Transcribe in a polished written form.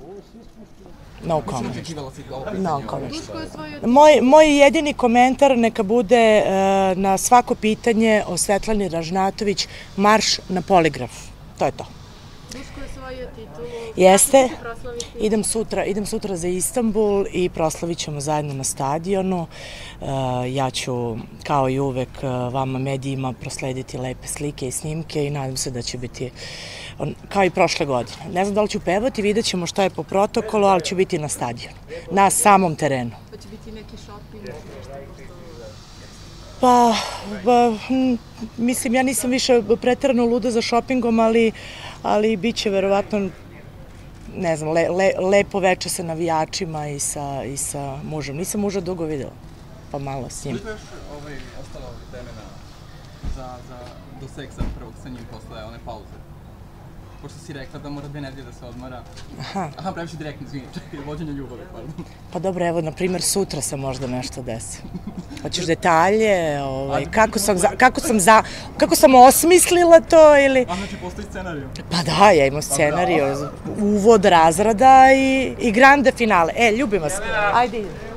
No comment. No comment. Moj jedini komentar neka bude na svako pitanje o Svetlani Ražnatović marš na poligraf. To je to. Duško je osvojio titulu. Jeste. Idem sutra za Istanbul i proslavit ćemo zajedno na stadionu. Ja ću, kao i uvek, vama medijima proslediti lepe slike i snimke i nadam se da će biti kao i prošle godine. Ne znam da li ću pevati, vidjet ćemo šta je po protokolu, ali ću biti na stadionu, na samom terenu. Pa će biti neki shopping? Pa, mislim, ja nisam više preterano luda za šopingom, ali bit će verovatno, ne znam, lepo veče sa navijačima i sa mužem. Nisam muža dugo videla, pa malo s njim. Koliko je još ostalo vremena do seksa prvog sa njim posle one pauze? Pošto si rekla da mora 2 nedelje da se odmara. Aha, previše direktno, izvini, čekaj, vođenje ljubavi, pardon. Pa dobro, evo, na primjer, sutra se možda nešto desi. Hoćeš detalje, kako sam osmislila to ili... A znači, postoji scenariju? Pa da, ja imam scenariju, uvod, razrada i grande finale. Ljubim vas. Ajde idem.